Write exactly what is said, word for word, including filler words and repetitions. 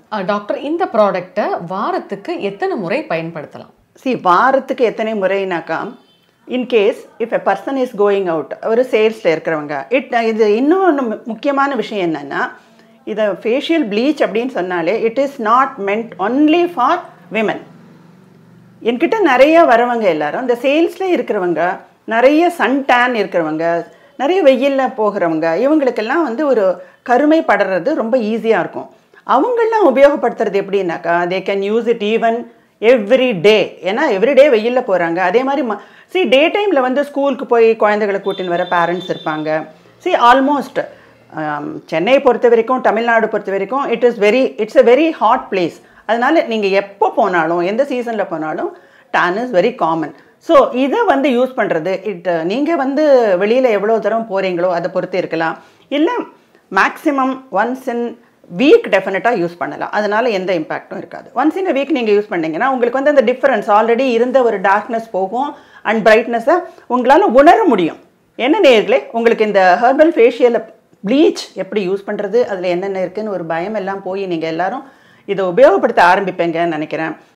Doctor இந்த ப்ராடக்ட்டை வாரத்துக்கு எத்தனை முறை பயன்படுத்தலாம்? சி வாரத்துக்கு எத்தனை முறைனாக்கா, in case if a person is going out, ஒரு சேல்ஸில் இருக்கிறவங்க, இட் இது இன்னொன்று முக்கியமான விஷயம் என்னென்னா, இதை ஃபேஷியல் ப்ளீச் அப்படின்னு சொன்னாலே it is not meant only for women. என்கிட்ட நிறைய வரவங்க எல்லாரும் இந்த சேல்ஸில் இருக்கிறவங்க, நிறைய சன் டேன் இருக்கிறவங்க, நிறைய வெயிலில் போகிறவங்க, இவங்களுக்கெல்லாம் வந்து ஒரு கருமை படுறது ரொம்ப ஈஸியாக இருக்கும். அவங்களாம் உபயோகப்படுத்துறது எப்படின்னாக்கா, they can use it even every day. ஏன்னா எவ்ரிடே வெயிலில் போகிறாங்க. அதே மாதிரி ம சி டே டைமில் வந்து ஸ்கூலுக்கு போய் குழந்தைகளை கூட்டின்னு வர பேரண்ட்ஸ் இருப்பாங்க. சி ஆல்மோஸ்ட் சென்னையை பொறுத்த வரைக்கும், தமிழ்நாடு பொறுத்த வரைக்கும் it is very it's a very hot place. அதனால் நீங்கள் எப்போ போனாலும், எந்த சீசனில் போனாலும் tan is very common. So இதை வந்து யூஸ் பண்ணுறது, இட் நீங்கள் வந்து வெளியில் எவ்வளோ தூரம் போகிறீங்களோ அதை பொறுத்து இருக்கலாம். இல்லை மேக்ஸிமம் ஒன்ஸ் இன் வீக் டெஃபினட்டாக யூஸ் பண்ணலாம். அதனால் எந்த இம்பேக்டும் இருக்காது. ஒன்ஸ் இன் அ வீக் நீங்கள் யூஸ் பண்ணிங்கன்னா உங்களுக்கு வந்து அந்த டிஃப்ரென்ஸ், ஆல்ரெடி இருந்த ஒரு டார்க்னஸ் போகும் அண்ட் பிரைட்னஸை உங்களால் உணர முடியும். என்ன நேர்களே, உங்களுக்கு இந்த ஹெர்பல் ஃபேஷியல் ப்ளீச் எப்படி யூஸ் பண்ணுறது, அதில் என்னென்ன இருக்குதுன்னு ஒரு பயம் எல்லாம் போய் நீங்கள் எல்லோரும் இதை உபயோகப்படுத்த ஆரம்பிப்பீங்கன்னு நினைக்கிறேன்.